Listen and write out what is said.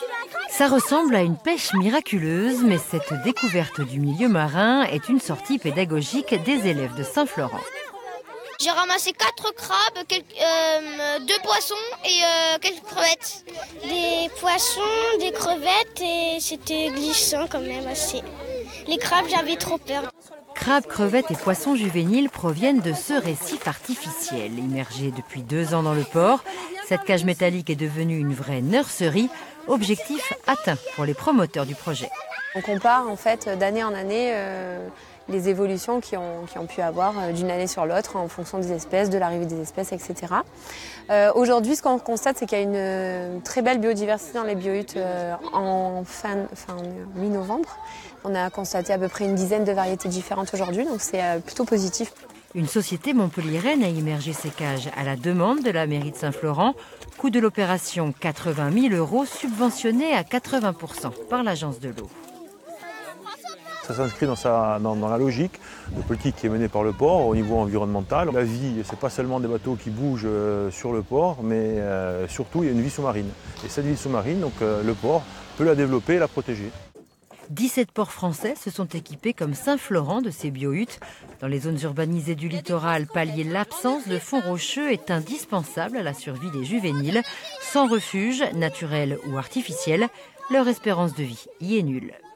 Ça ressemble à une pêche miraculeuse, mais cette découverte du milieu marin est une sortie pédagogique des élèves de Saint-Florent. J'ai ramassé 4 crabes, 2 poissons et quelques crevettes. Des poissons, des crevettes et c'était glissant quand même assez. Les crabes, j'avais trop peur. Crabes, crevettes et poissons juvéniles proviennent de ce récif artificiel. Immergé depuis 2 ans dans le port, cette cage métallique est devenue une vraie nurserie. Objectif atteint pour les promoteurs du projet. On compare en fait d'année en année les évolutions qui ont pu avoir d'une année sur l'autre en fonction des espèces, de l'arrivée des espèces, etc. Aujourd'hui, ce qu'on constate, c'est qu'il y a une très belle biodiversité dans les biohuttes en mi-novembre. On a constaté à peu près une dizaine de variétés différentes aujourd'hui, donc c'est plutôt positif. Une société montpelliéraine a immergé ces cages à la demande de la mairie de Saint-Florent. Coût de l'opération 80 000 € subventionné à 80% par l'agence de l'eau. Ça s'inscrit dans la logique de politique qui est menée par le port au niveau environnemental. La vie, ce n'est pas seulement des bateaux qui bougent sur le port, mais surtout il y a une vie sous-marine. Et cette vie sous-marine, donc, le port peut la développer et la protéger. 17 ports français se sont équipés comme Saint-Florent de ces biohuttes. Dans les zones urbanisées du littoral, pallier l'absence de fonds rocheux est indispensable à la survie des juvéniles. Sans refuge, naturel ou artificiel, leur espérance de vie y est nulle.